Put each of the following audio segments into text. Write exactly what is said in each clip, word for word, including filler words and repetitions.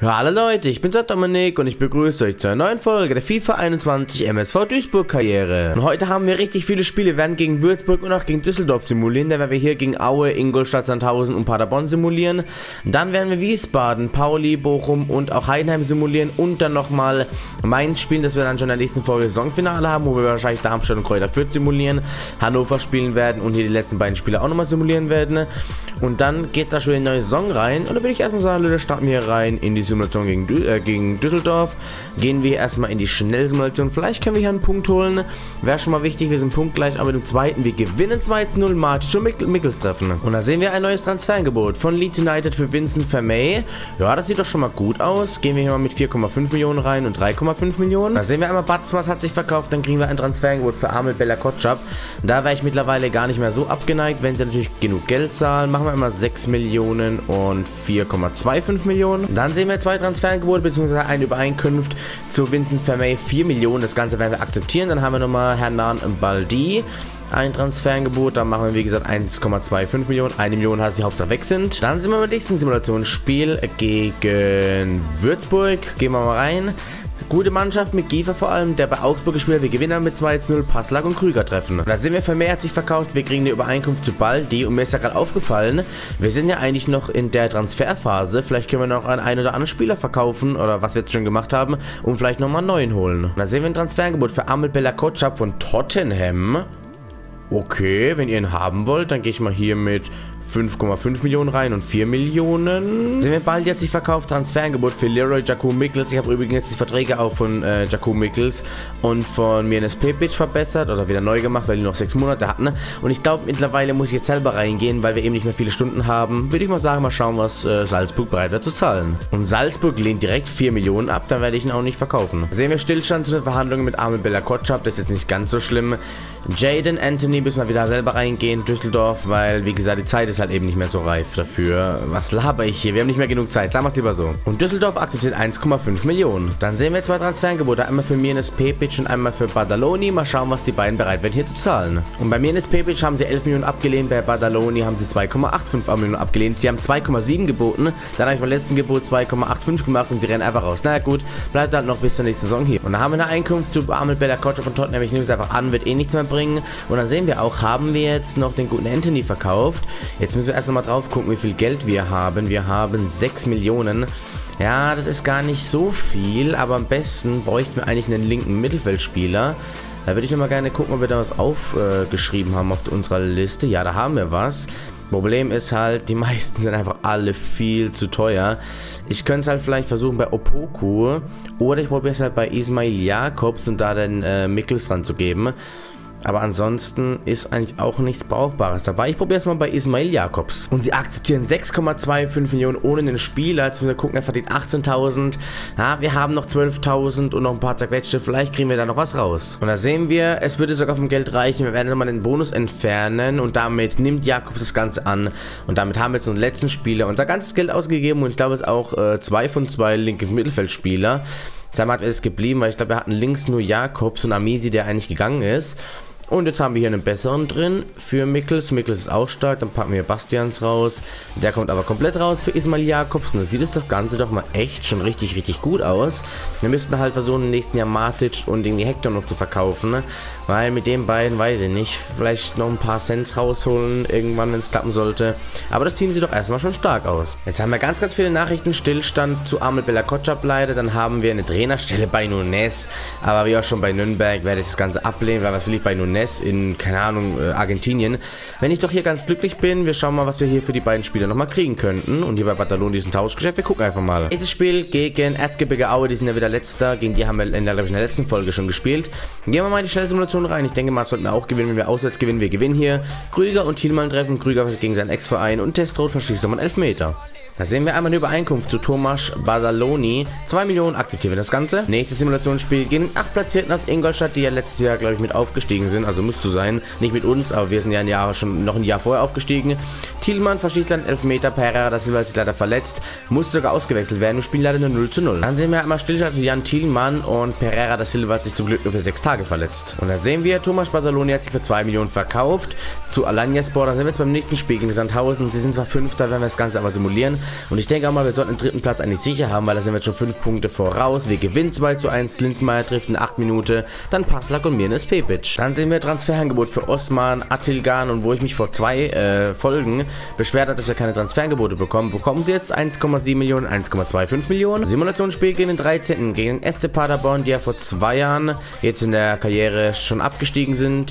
Ja, hallo Leute, ich bin der Dominik und ich begrüße euch zu einer neuen Folge der FIFA einundzwanzig M S V Duisburg Karriere. Und heute haben wir richtig viele Spiele. Wir werden gegen Würzburg und auch gegen Düsseldorf simulieren. Dann werden wir hier gegen Aue, Ingolstadt, Sandhausen und Paderborn simulieren. Dann werden wir Wiesbaden, Pauli, Bochum und auch Heidenheim simulieren. Und dann nochmal Mainz spielen, das wir dann schon in der nächsten Folge Saisonfinale haben, wo wir wahrscheinlich Darmstadt und Kräuter Fürth simulieren. Hannover spielen werden und hier die letzten beiden Spiele auch nochmal simulieren werden. Und dann geht es da schon in die neue Saison rein. Und dann würde ich erstmal sagen, Leute, starten wir hier rein in die Simulation gegen, Dü äh, gegen Düsseldorf. Gehen wir erstmal in die Schnellsimulation. Vielleicht können wir hier einen Punkt holen. Wäre schon mal wichtig. Wir sind punktgleich, aber im zweiten. Wir gewinnen zwei zu null. Martin und Mick Mickels treffen. Und da sehen wir ein neues Transferangebot von Leeds United für Vincent Vermey. Ja, das sieht doch schon mal gut aus. Gehen wir hier mal mit vier Komma fünf Millionen rein und drei Komma fünf Millionen. Da sehen wir einmal, Batzmas hat sich verkauft. Dann kriegen wir ein Transferangebot für Amel Bella Kotschap. Da wäre ich mittlerweile gar nicht mehr so abgeneigt, wenn sie natürlich genug Geld zahlen. Machen wir einmal sechs Millionen und vier Komma fünfundzwanzig Millionen. Dann sehen wir zwei Transferangebote bzw. eine Übereinkunft zu Vincent Vermey, vier Millionen. Das Ganze werden wir akzeptieren. Dann haben wir nochmal Hernan Baldi, ein Transferangebot. Dann machen wir wie gesagt eins Komma fünfundzwanzig Millionen. eine Million heißt die Hauptsache weg sind. Dann sind wir beim nächsten Simulationsspiel gegen Würzburg. Gehen wir mal rein. Gute Mannschaft mit Giefer vor allem, der bei Augsburg gespielt hat. Wir gewinnen mit zwei zu null. Passlack und Krüger treffen. Und da sind wir, Vermey hat sich verkauft. Wir kriegen eine Übereinkunft zu Baldi. Und mir ist ja gerade aufgefallen, wir sind ja eigentlich noch in der Transferphase. Vielleicht können wir noch einen, einen oder anderen Spieler verkaufen, oder was wir jetzt schon gemacht haben, und vielleicht nochmal einen neuen holen. Und da sehen wir ein Transferangebot für Amel Bella Kotschap von Tottenham. Okay, wenn ihr ihn haben wollt, dann gehe ich mal hier mit fünf Komma fünf Millionen rein und vier Millionen. Sehen wir bald jetzt sich verkauft. Transferangebot für Leroy Jaku Mickels. Ich habe übrigens die Verträge auch von äh, Jaku Mickels und von Mirnes Pepic verbessert oder wieder neu gemacht, weil die noch sechs Monate hatten. Und ich glaube, mittlerweile muss ich jetzt selber reingehen, weil wir eben nicht mehr viele Stunden haben. Würde ich mal sagen, mal schauen, was äh, Salzburg bereit wird zu zahlen. Und Salzburg lehnt direkt vier Millionen ab, dann werde ich ihn auch nicht verkaufen. Sehen wir Stillstand zu den Verhandlungen mit Amel Bella Kotschap. Das ist jetzt nicht ganz so schlimm. Jaden Anthony müssen wir wieder selber reingehen, Düsseldorf, weil, wie gesagt, die Zeit ist halt eben nicht mehr so reif dafür. Was laber ich hier? Wir haben nicht mehr genug Zeit. Sagen wir es lieber so. Und Düsseldorf akzeptiert eins Komma fünf Millionen. Dann sehen wir zwei Transferangebote. Einmal für Mirnes Pepic und einmal für Badaloni. Mal schauen, was die beiden bereit werden hier zu zahlen. Und bei Mirnes Pepic haben sie elf Millionen abgelehnt. Bei Badaloni haben sie zwei Komma fünfundachtzig Millionen abgelehnt. Sie haben zwei Komma sieben geboten. Dann habe ich beim letzten Gebot zwei Komma fünfundachtzig gemacht und sie rennen einfach raus. Naja gut, bleibt halt noch bis zur nächsten Saison hier. Und dann haben wir eine Einkunft zu Amel Bella Kotschap von Tottenham. Ich nehme es einfach an, wird eh nichts mehr bringen. Und dann sehen wir auch, haben wir jetzt noch den guten Anthony verkauft. Jetzt müssen wir erst noch mal drauf gucken, wie viel Geld wir haben. Wir haben sechs Millionen. Ja, das ist gar nicht so viel, aber am besten bräuchten wir eigentlich einen linken Mittelfeldspieler. Da würde ich mal gerne gucken, ob wir da was aufgeschrieben äh, haben auf unserer Liste. Ja, da haben wir was. Problem ist halt, die meisten sind einfach alle viel zu teuer. Ich könnte es halt vielleicht versuchen bei Opoku oder ich probiere es halt bei Ismail Jakobs und da den äh, Mickels dran zu geben. Aber ansonsten ist eigentlich auch nichts Brauchbares dabei. Ich probiere es mal bei Ismail Jakobs. Und sie akzeptieren sechs Komma fünfundzwanzig Millionen ohne den Spieler. Jetzt müssen wir gucken, er verdient achtzehntausend. Ja, wir haben noch zwölftausend und noch ein paar zerquetschte. Vielleicht kriegen wir da noch was raus. Und da sehen wir, es würde sogar vom Geld reichen. Wir werden jetzt mal den Bonus entfernen. Und damit nimmt Jakobs das Ganze an. Und damit haben wir jetzt unseren letzten Spieler unser ganzes Geld ausgegeben. Und ich glaube, es ist auch äh, zwei von zwei linke Mittelfeldspieler. Zweimal hat es geblieben, weil ich glaube, wir hatten links nur Jakobs und Amisi, der eigentlich gegangen ist. Und jetzt haben wir hier einen besseren drin für Mickels. Mickels ist auch stark. Dann packen wir Bastians raus. Der kommt aber komplett raus für Ismail Jakobs. Und da sieht es das Ganze doch mal echt schon richtig, richtig gut aus. Wir müssten halt versuchen, im nächsten Jahr Matic und irgendwie Hector noch zu verkaufen. Ne? Weil mit den beiden, weiß ich nicht, vielleicht noch ein paar Cents rausholen, irgendwann, wenn es klappen sollte. Aber das Team sieht doch erstmal schon stark aus. Jetzt haben wir ganz, ganz viele Nachrichten. Stillstand zu Amel Bella Kotschap leider. Dann haben wir eine Trainerstelle bei Nunes. Aber wie auch schon bei Nürnberg werde ich das Ganze ablehnen, weil was will ich bei Nunes in, keine Ahnung, äh, Argentinien. Wenn ich doch hier ganz glücklich bin, wir schauen mal, was wir hier für die beiden Spieler nochmal kriegen könnten. Und hier bei Badaloni ist ein Tauschgeschäft. Wir gucken einfach mal. Dieses Spiel gegen Erzgebirge Aue, die sind ja wieder letzter. Gegen die haben wir in der, glaube ich, in der letzten Folge schon gespielt. Gehen wir mal in die Schnellsimulation rein. Ich denke mal, sollten wir auch gewinnen, wenn wir auswärts gewinnen. Wir gewinnen hier. Krüger und Thielmann treffen. Krüger gegen seinen Ex-Verein und Testrot verschießt nochmal einen Elfmeter. Da sehen wir einmal eine Übereinkunft zu Tomasz Badaloni. zwei Millionen akzeptieren wir das Ganze. Nächstes Simulationsspiel gegen acht Platzierten aus Ingolstadt, die ja letztes Jahr, glaube ich, mit aufgestiegen sind. Also muss zu sein. Nicht mit uns, aber wir sind ja ein Jahr schon noch ein Jahr vorher aufgestiegen. Thielmann verschießt einen Elfmeter. Pereira, das ist sich leider verletzt. Muss sogar ausgewechselt werden. Wir spielen leider nur null zu null. Dann sehen wir einmal Stillstand von Jan Thielmann und Pereira da Silva hat sich zum Glück nur für sechs Tage verletzt. Und da sehen wir, Tomasz Badaloni hat sich für zwei Millionen verkauft zu Alanyaspor. Dann sind wir jetzt beim nächsten Spiel gegen Sandhausen. Sie sind zwar Fünfter, werden wir das Ganze aber simulieren. Und ich denke auch mal, wir sollten den dritten Platz eigentlich sicher haben, weil da sind wir jetzt schon fünf Punkte voraus. Wir gewinnen zwei zu eins, Linsmeier trifft in acht Minuten, dann Passlack und Mirnes Pepic. Dann sehen wir Transferangebot für Osman, Atilgan, und wo ich mich vor zwei äh, Folgen beschwert habe, dass wir keine Transferangebote bekommen, bekommen sie jetzt eins Komma sieben Millionen, eins Komma fünfundzwanzig Millionen. Simulationsspiel gegen den dreizehnten gegen S C Paderborn, die ja vor zwei Jahren jetzt in der Karriere schon abgestiegen sind.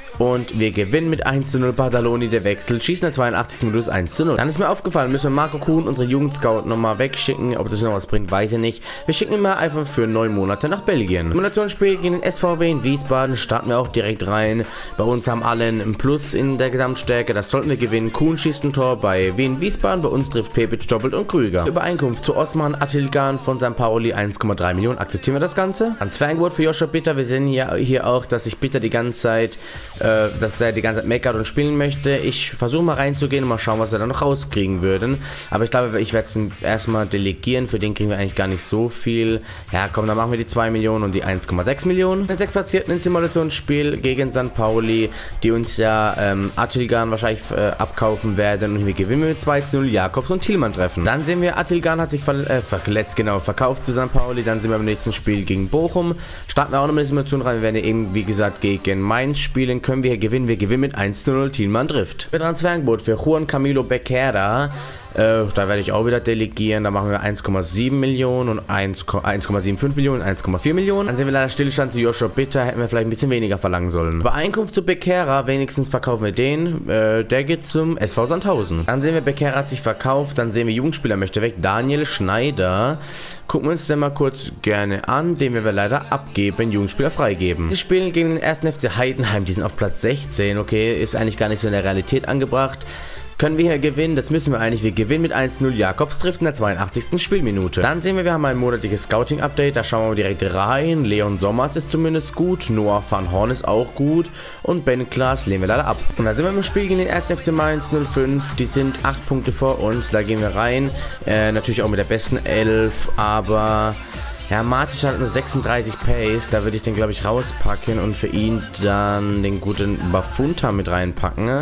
Und wir gewinnen mit eins zu null. Badaloni, der Wechsel, schießen in der zweiundachtzigsten Minute eins zu null. Dann ist mir aufgefallen, müssen wir Marco Kuhn, unsere Jugendscout, nochmal wegschicken. Ob das noch was bringt, weiß ich nicht. Wir schicken ihn mal einfach für neun Monate nach Belgien. Simulationsspiel gegen den S V W in Wiesbaden, starten wir auch direkt rein. Bei uns haben alle ein Plus in der Gesamtstärke, das sollten wir gewinnen. Kuhn schießt ein Tor bei Wien Wiesbaden, bei uns trifft Pepic doppelt und Krüger. Übereinkunft zu Osman Atilgan von Sankt Pauli, eins Komma drei Millionen. Akzeptieren wir das Ganze? Transferangebot für Joshua Bitter. Wir sehen hier, hier auch, dass sich Bitter die ganze Zeit dass er die ganze Zeit meckert und spielen möchte. Ich versuche mal reinzugehen und mal schauen, was wir dann noch rauskriegen würden. Aber ich glaube, ich werde es erstmal delegieren. Für den kriegen wir eigentlich gar nicht so viel. Ja, komm, dann machen wir die zwei Millionen und die eins Komma sechs Millionen. Den sechstplatzierten in Simulationsspiel gegen Sankt Pauli, die uns ja ähm, Atilgan wahrscheinlich äh, abkaufen werden. Und wir gewinnen mit zwei zu null. Jakobs und Thielmann treffen. Dann sehen wir, Atilgan hat sich ver äh, verletzt, genau, verkauft zu Sankt Pauli. Dann sind wir im nächsten Spiel gegen Bochum. Starten wir auch noch mit der Simulation rein. Wir werden ja eben, wie gesagt, gegen Mainz spielen. Können wir hier gewinnen? Wir gewinnen mit eins zu null. Thielmann trifft. Für Transferangebot für Juan Camilo Becerra. Äh, da werde ich auch wieder delegieren. Da machen wir eins Komma sieben Millionen und eins Komma fünfundsiebzig Millionen, eins Komma vier Millionen. Dann sehen wir leider Stillstand zu Joshua Bitter. Hätten wir vielleicht ein bisschen weniger verlangen sollen. Übereinkunft zu Becerra, wenigstens verkaufen wir den. Äh, der geht zum S V Sandhausen. Dann sehen wir, Becerra hat sich verkauft. Dann sehen wir, Jugendspieler möchte weg. Daniel Schneider. Gucken wir uns den mal kurz gerne an. Den wir leider abgeben. Jugendspieler freigeben. Sie spielen gegen den ersten F C Heidenheim. Die sind auf Platz sechzehn. Okay, ist eigentlich gar nicht so in der Realität angebracht. Können wir hier gewinnen? Das müssen wir eigentlich. Wir gewinnen mit eins zu null. Jakobs trifft in der zweiundachtzigsten Spielminute. Dann sehen wir, wir haben ein monatliches Scouting-Update. Da schauen wir direkt rein. Leon Sommers ist zumindest gut. Noah van Horn ist auch gut. Und Ben Klaas lehnen wir leider ab. Und dann sind wir im Spiel gegen den ersten F C Mainz null fünf. Die sind acht Punkte vor uns. Da gehen wir rein. Äh, natürlich auch mit der besten Elf. Aber... ja, Matic hat nur sechsunddreißig Pace, da würde ich den, glaube ich, rauspacken und für ihn dann den guten Bafunta mit reinpacken.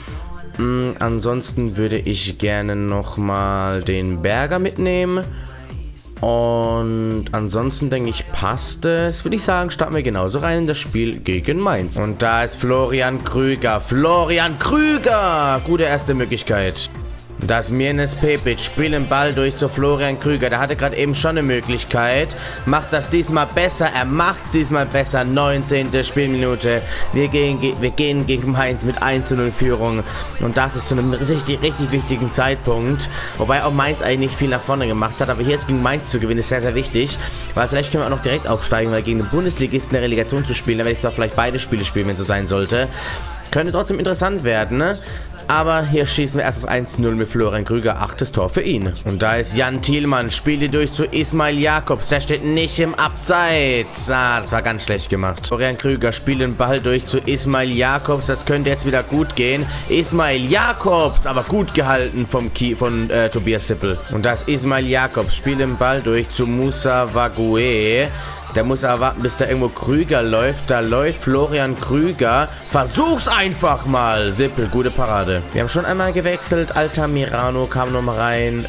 Mm, ansonsten würde ich gerne nochmal den Berger mitnehmen. Und ansonsten denke ich, passt es. Würde ich sagen, starten wir genauso rein in das Spiel gegen Mainz. Und da ist Florian Krüger. Florian Krüger! Gute erste Möglichkeit. Das Mirnes Pepic spielt den Ball durch zu Florian Krüger. Der hatte gerade eben schon eine Möglichkeit. Macht das diesmal besser. Er macht es diesmal besser. neunzehnte Spielminute. Wir gehen, wir gehen gegen Mainz mit eins zu null Führung. Und das ist zu einem richtig, richtig wichtigen Zeitpunkt. Wobei auch Mainz eigentlich nicht viel nach vorne gemacht hat. Aber hier jetzt gegen Mainz zu gewinnen ist sehr, sehr wichtig. Weil vielleicht können wir auch noch direkt aufsteigen. Weil gegen den Bundesligisten der Relegation zu spielen, da werde ich zwar vielleicht beide Spiele spielen, wenn es so sein sollte. Könnte trotzdem interessant werden, ne? Aber hier schießen wir erst auf eins zu null mit Florian Krüger. Achtes Tor für ihn. Und da ist Jan Thielmann. Spielt die durch zu Ismail Jakobs. Der steht nicht im Abseits. Ah, das war ganz schlecht gemacht. Florian Krüger spielt den Ball durch zu Ismail Jakobs. Das könnte jetzt wieder gut gehen. Ismail Jakobs, aber gut gehalten vom Ki von äh, Tobias Sippel. Und da ist Ismail Jakobs. Spielt den Ball durch zu Moussa Wagué. Der muss aber warten, bis da irgendwo Krüger läuft. Da läuft Florian Krüger. Versuch's einfach mal. Sippel, gute Parade. Wir haben schon einmal gewechselt. Altamirano kam nochmal rein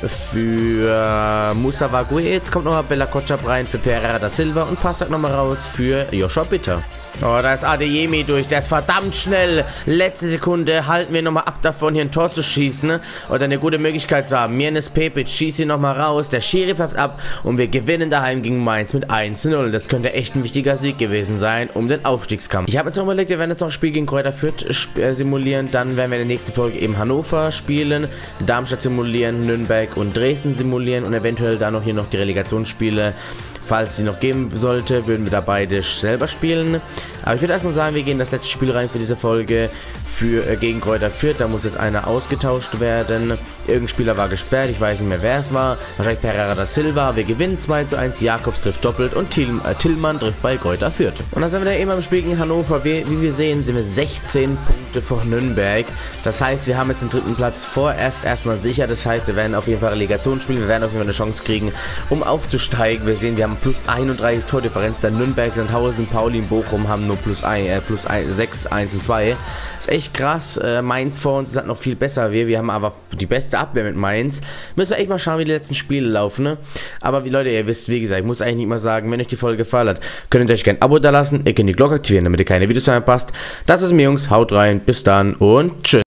für Moussa Wagué. Jetzt kommt nochmal Bella Kotschap rein für Pereira da Silva. Und Passlack nochmal raus für Joshua Bitter. Oh, da ist Adeyemi durch. Der ist verdammt schnell. Letzte Sekunde halten wir nochmal ab davon, hier ein Tor zu schießen. Oder eine gute Möglichkeit zu haben. Mirnes Pepic schießt ihn nochmal raus. Der Schiri pfeift ab. Und wir gewinnen daheim gegen Mainz mit eins zu null. Das könnte echt ein wichtiger Sieg gewesen sein, um den Aufstiegskampf. Ich habe jetzt noch überlegt, wir werden jetzt noch ein Spiel gegen Kräuter Fürth simulieren. Dann werden wir in der nächsten Folge eben Hannover spielen. Darmstadt simulieren. Nürnberg und Dresden simulieren. Und eventuell dann noch hier noch die Relegationsspiele. Falls sie noch geben sollte, würden wir da beide selber spielen. Aber ich würde erstmal sagen, wir gehen das letzte Spiel rein für diese Folge. Für, äh, gegen Kräuter Fürth, da muss jetzt einer ausgetauscht werden. Irgendein Spieler war gesperrt, ich weiß nicht mehr, wer es war. Wahrscheinlich Pereira da Silva. Wir gewinnen zwei zu eins, Jakobs trifft doppelt und Thiel, äh, Tillmann trifft bei Kräuter Fürth. Und dann sind wir da eben am Spiel gegen Hannover. Wie, wie wir sehen, sind wir sechzehn Punkte vor Nürnberg. Das heißt, wir haben jetzt den dritten Platz vorerst erstmal sicher. Das heißt, wir werden auf jeden Fall Relegation spielen. Wir werden auf jeden Fall eine Chance kriegen, um aufzusteigen. Wir sehen, wir haben plus einunddreißig Tordifferenz. Dann Nürnberg, Sandhausen, Pauli und Bochum haben nur plus, ein, äh, plus ein, sechs, eins und zwei. Ist echt nicht krass. Äh, Mainz vor uns ist halt noch viel besser. Wir, wir haben aber die beste Abwehr mit Mainz. Müssen wir echt mal schauen, wie die letzten Spiele laufen, ne? Aber wie Leute, ihr wisst, wie gesagt, ich muss eigentlich nicht mal sagen, wenn euch die Folge gefallen hat, könnt ihr euch gerne ein Abo da lassen, ihr könnt die Glocke aktivieren, damit ihr keine Videos mehr verpasst. Das ist mir, Jungs, haut rein, bis dann und tschüss.